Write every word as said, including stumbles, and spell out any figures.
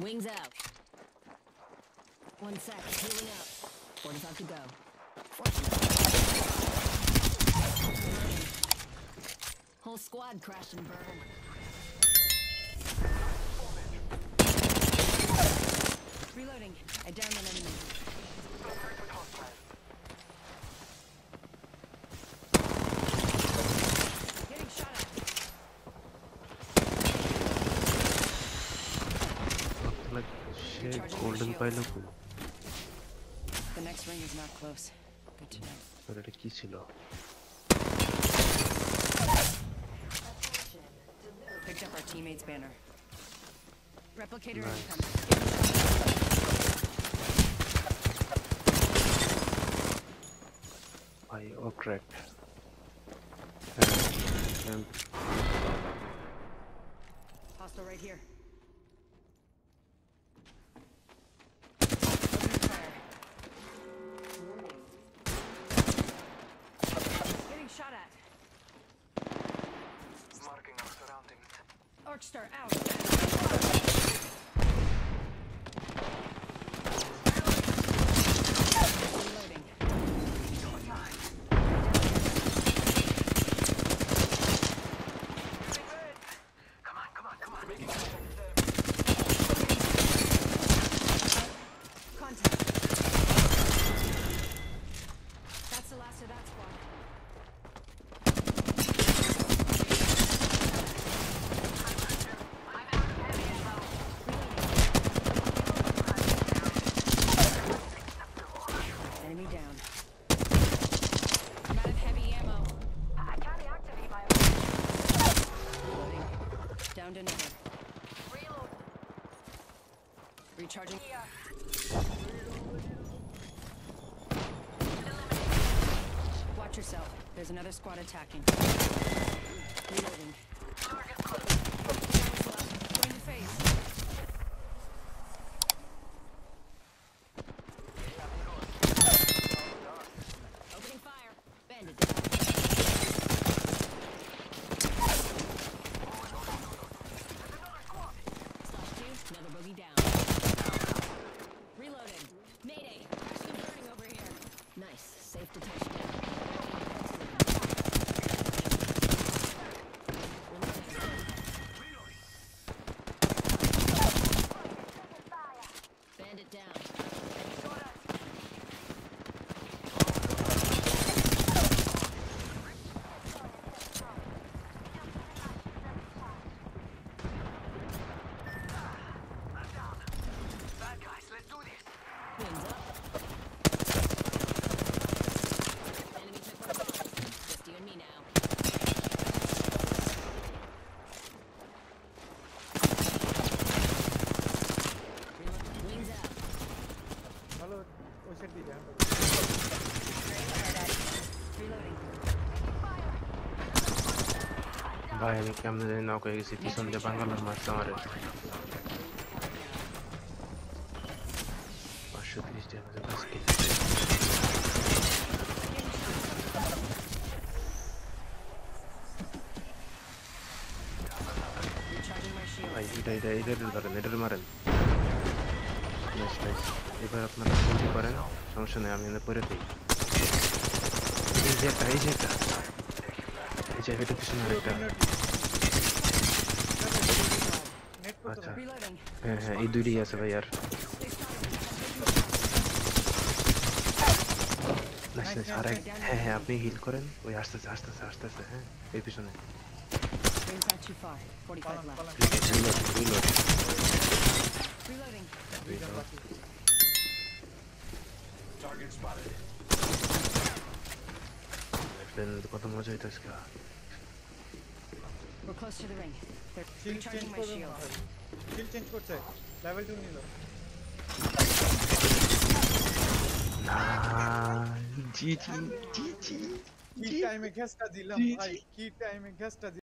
Wings out. One sec, healing up. forty-five to go. Whole squad crash and burn. Reloading. I downed an enemy. Getting shot at. Like shit, golden pile. The next ring is not close. Good to know. But it কি ছিল? Picked up our teammate's banner. Replicator Nice. incoming. I oh cracked. And, and Hostile right here. Opening fire. Getting shot at. Marking our surroundings. Arcstar out. Reloading. Come on, come on, come on. Contact. That's the last of that squad. Enemy down. I'm out of heavy ammo. I can't reactivate my Reloading. Downed another. reload. Recharging. Here. Watch yourself. There's another squad attacking. Reloading. Going to phase. Opening fire. Bandit down. Slash two. Another bogey down. Reloading. Mayday. Actually burning over here. Nice. Safe to touch down. Bandit down. Bad guys, let's do this. Wings up. Enemy took my bomb. Just you and me now. Reload. Wings out. ভালো ওই side দিয়ে যান Reloading. ভাই আমি কেমনে জানি knock হয়ে গেছি পিছন দিয়ে বাঙ্গালোর মারছে আমারে পাঁচশো তিরিশ টাকা আজকে Recharging my shield. ভাই এটা এটা এটার ধরেন এটার মারেন নাইস নাইস এবার আপনারা গুলি করেন সমস্যা নেই আমি এনে পরে দিই এই যে একটা এই যে একটা এই যে এটা পিছনে আরেকটা নেট করতে আচ্ছা Reloading. হ্যাঁ হ্যাঁ এই দুইটাই আছে ভাই আর নাইস নাইস আর এক হ্যাঁ হ্যাঁ আপনি হিল করেন ওই আসতেছে আসতেছে আসতেছে হ্যাঁ এই পিছনে Rings not too far. forty-five পালান left. পালান রিলোড রিলোড Reloading. দুইজন বাকি Target spotted. দেন কত মজা হইতাছে কা We're close to the ring. They're shield change recharging my করবে shield. শিল্ড চেঞ্জ করছে লেভেল টু নিল না জি জি জি জি কি টাইমে গ্যাসটা দিলাম ভাই কি টাইমে গ্যাসটা